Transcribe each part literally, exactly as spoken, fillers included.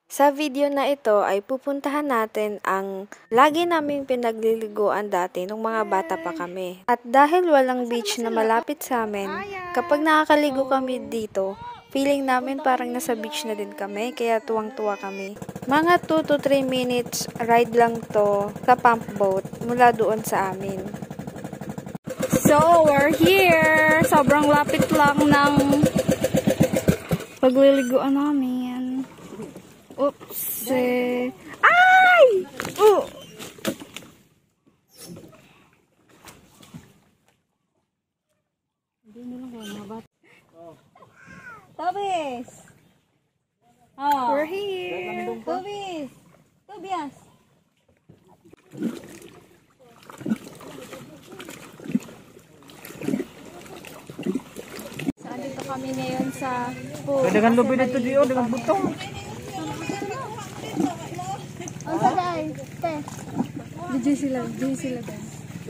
Sa video na ito ay pupuntahan natin ang lagi naming pinagliliguan dati nung mga bata pa kami. At dahil walang beach na malapit sa amin, kapag nakakaligo kami dito, feeling namin parang nasa beach na din kami, kaya tuwang-tuwa kami. Mga two to three minutes ride lang to sa pump boat mula doon sa amin. So, we're here! Sobrang lapit lang ng pagliliguan namin. Oops! Eh. Ay! Oh! Tobis! Oh. We're here! Tobis! Tobias! So, andito kami ngayon sa pool. Dengan lubid ito diyo, dengan butong. Ang sabay! Te! Diyan sila, diyan sila guys.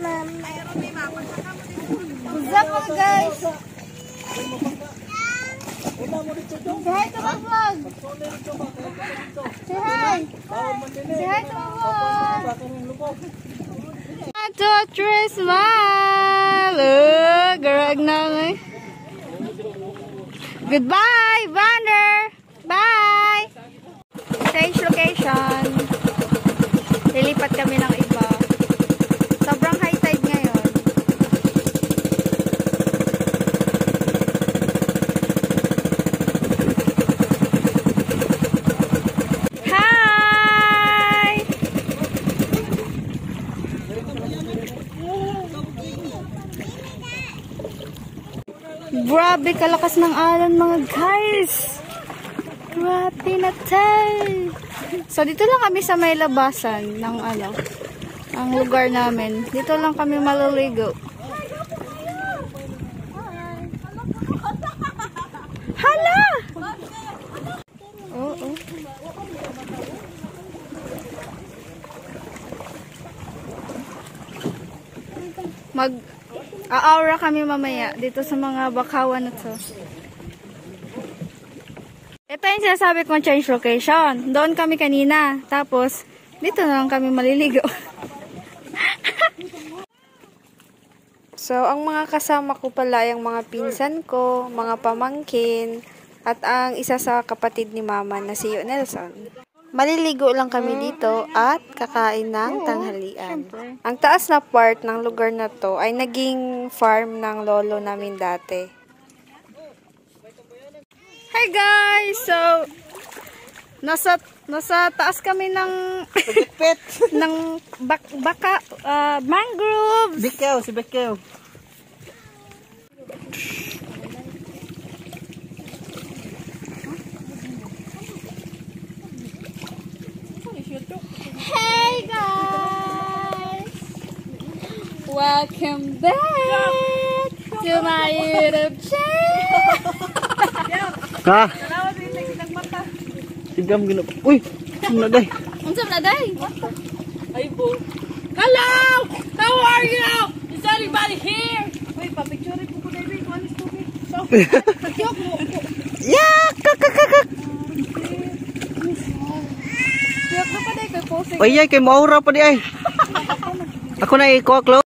What's up mga guys? Say hi to my vlog! Say hi! Say hi to my vlog! One, two, three, smile! Oh, garag na eh. Goodbye, Vander! Bye! Change location. Lilipat kami ng iba. Sobrang high tide ngayon. Hi! Grabe kalakas ng alon mga guys. Grabe na tayo. So dito lang kami sa may labasan ng ano, ang lugar namin. Dito lang kami maliligo. Hala! Oo. Oh, oh. Mag a-aura kami mamaya dito sa mga bakawan na to. Ito yung sinasabi kong change location. Doon kami kanina. Tapos, dito na lang kami maliligo. So, ang mga kasama ko pala yung mga pinsan ko, mga pamangkin, at ang isa sa kapatid ni Mama na si Nelson. Maliligo lang kami dito at kakain ng tanghalian. Ang taas na part ng lugar na to ay naging farm ng lolo namin dati. Hi guys! So, nasa nasa taas kami ng Pet. ng bak, baka uh, mangroves. Bikaw, si Bikaw. Hey guys! Welcome back to my YouTube channel. Ka. Sigam gino. Uy, sino day? Unsa na day? Ay po! Hello! How are you? Is anybody here? Wait, pa-picture po ko na rin. One is tubig. So, Yak! Kakakakak! Yak na pa day kay posing. Ay, ay, kay maura pa di ay. Ako na ikuha, Klo.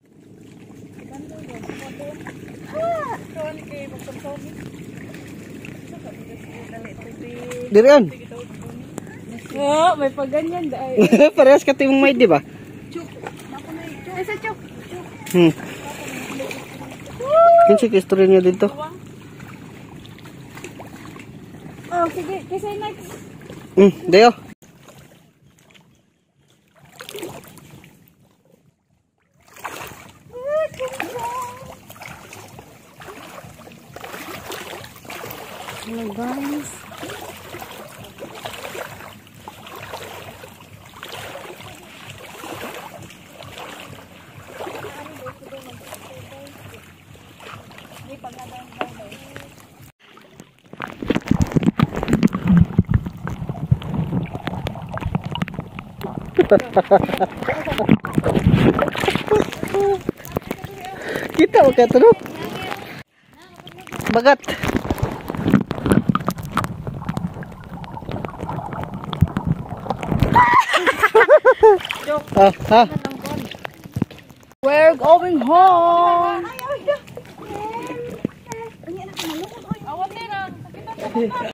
Dirian. Oh, may paganyan day. Parehas ka timong may, di ba? Ay sa chuk. Hmm. Kinsi ka istorya niya dito. Oh, sige, kasi next. Hmm, dayo. Hello guys. Kita mo ka tulog. Bagat. Ah, ha? We're going home. Awan din ah.